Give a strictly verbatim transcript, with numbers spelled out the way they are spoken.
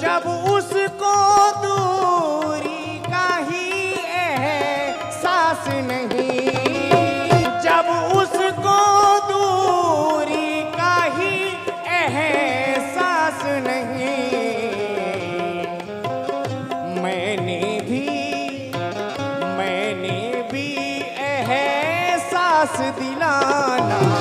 जब उसको दूरी का ही एहसास नहीं, जब उसको दूरी का ही एहसास नहीं, मैंने भी मैंने भी एहसास दिलाना